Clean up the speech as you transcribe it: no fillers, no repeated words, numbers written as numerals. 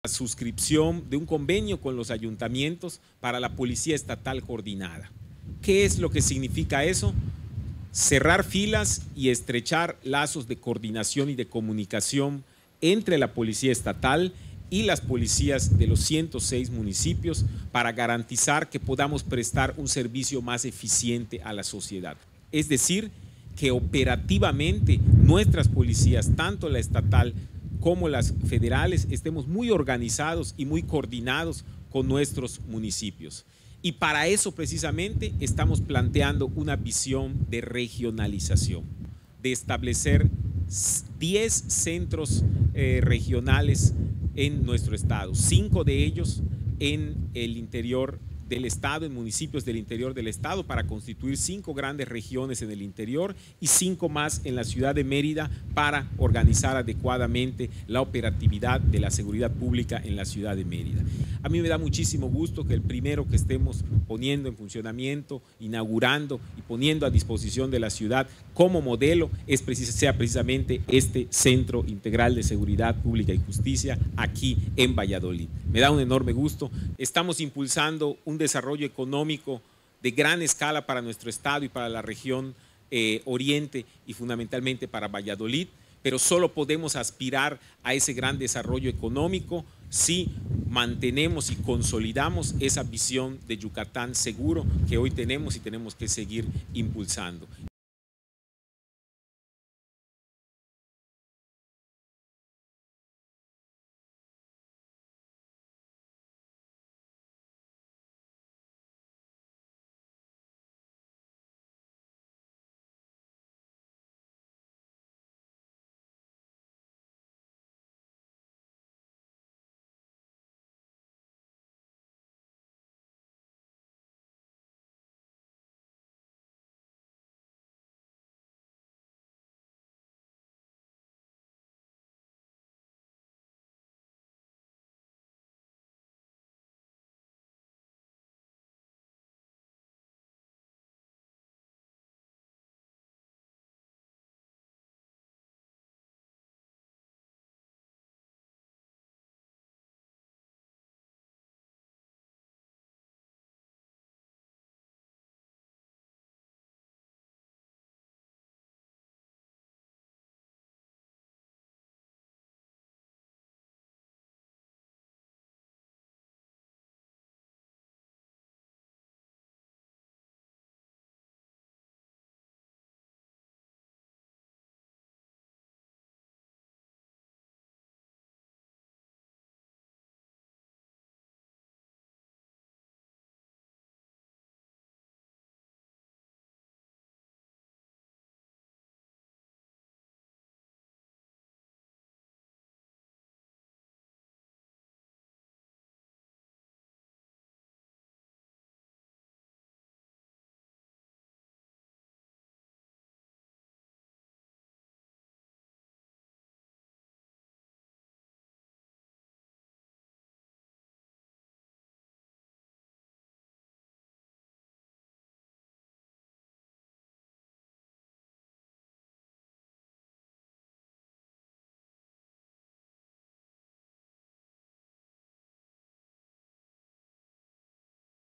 Suscripción de un convenio con los ayuntamientos para la Policía Estatal Coordinada. ¿Qué es lo que significa eso? Cerrar filas y estrechar lazos de coordinación y de comunicación entre la Policía Estatal y las policías de los 106 municipios para garantizar que podamos prestar un servicio más eficiente a la sociedad. Es decir, que operativamente nuestras policías, tanto la estatal como las federales, estemos muy organizados y muy coordinados con nuestros municipios. Y para eso precisamente estamos planteando una visión de regionalización, de establecer 10 centros regionales en nuestro estado, 5 de ellos en el interior del estado, en municipios del interior del estado, para constituir 5 grandes regiones en el interior y 5 más en la ciudad de Mérida para organizar adecuadamente la operatividad de la seguridad pública en la ciudad de Mérida. A mí me da muchísimo gusto que el primero que estemos poniendo en funcionamiento, inaugurando y poniendo a disposición de la ciudad como modelo sea precisamente este Centro Integral de Seguridad Pública y Justicia aquí en Valladolid. Me da un enorme gusto. Estamos impulsando un desarrollo económico de gran escala para nuestro estado y para la región oriente y fundamentalmente para Valladolid, pero solo podemos aspirar a ese gran desarrollo económico si mantenemos y consolidamos esa visión de Yucatán seguro que hoy tenemos y tenemos que seguir impulsando.